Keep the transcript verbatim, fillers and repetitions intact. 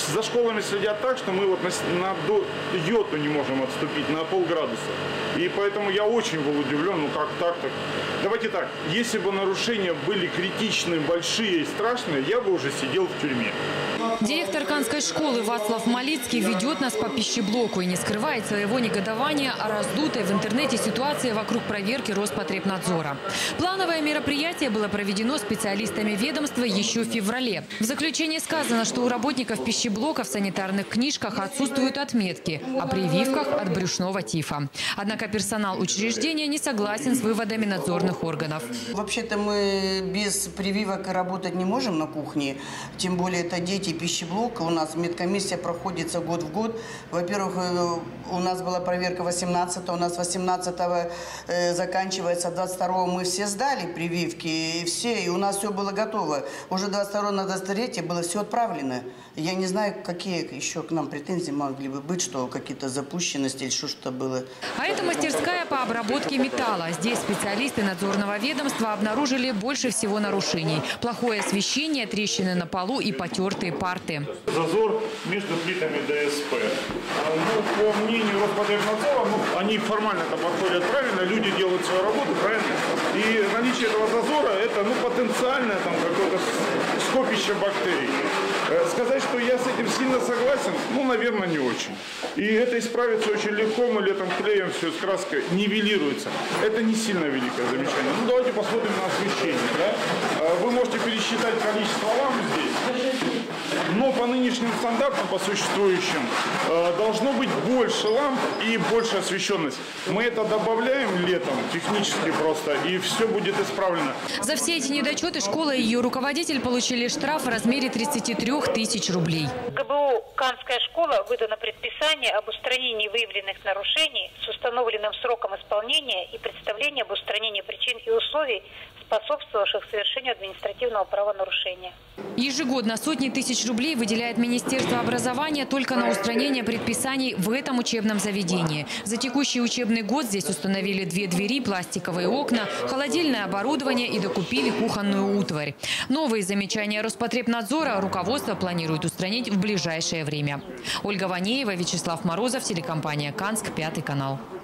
за школами следят так, что мы вот на, на до йоту не можем отступить, на полградуса. И поэтому я очень был удивлен, ну как так, так. Давайте так, если бы нарушения были критичные, большие и страшные, я бы уже сидел в тюрьме. Директор Канской школы Вацлав Малицкий ведет нас по пищеблоку и не скрывает своего негодования о раздутой в интернете ситуации вокруг проверки Роспотребнадзора. Плановое мероприятие было проведено специалистами ведомства еще в феврале. В заключении сказано, что у работников пищеблока в санитарных книжках отсутствуют отметки о прививках от брюшного тифа. Однако персонал учреждения не согласен с выводами надзорных органов. Вообще-то мы без прививок работать не можем на кухне, тем более это дети пищеблока. У нас медкомиссия проходится год в год. Во-первых, у нас была проверка восемнадцатого, у нас восемнадцатого э, заканчивается, двадцать второго мы все сдали прививки, и все, и у нас все было готово. Уже двадцать второго на двадцать третье было все отправлено. Я не знаю, какие еще к нам претензии могли бы быть, что какие-то запущенности или что-то было. А это мастерская по обработке металла. Здесь специалисты надзорного ведомства обнаружили больше всего нарушений. Плохое освещение, трещины на полу и потертые парты. Зазор между плитами ДСП. Ну, по мнению Роспотребнадзора, ну, они формально-то подходят правильно, люди делают свою работу правильно. И наличие этого зазора – это ну, потенциальное там какое-то скопище бактерий. Сказать, что я с этим сильно согласен, ну, наверное, не очень. И это исправится очень легко, мы летом клеем все с краской, нивелируется. Это не сильно великое замечание. Ну, давайте посмотрим на освещение. Да? Вы можете пересчитать количество ламп здесь. Но по нынешним стандартам, по существующим, должно быть больше ламп и больше освещенность. Мы это добавляем летом технически просто, и все будет исправлено. За все эти недочеты школа и ее руководитель получили штраф в размере тридцати трёх тысяч рублей. ГБУ «Канская школа» выдано предписание об устранении выявленных нарушений с установленным сроком исполнения и представление об устранении причин и условий, способствовавших совершению административного правонарушения. Ежегодно сотни тысяч рублей выделяет Министерство образования только на устранение предписаний в этом учебном заведении. За текущий учебный год здесь установили две двери, пластиковые окна, холодильное оборудование и докупили кухонную утварь. Новые замечания Роспотребнадзора руководство планирует устранить в ближайшее время. Ольга Ванеева, Вячеслав Морозов, телекомпания «Канск», Пятый канал.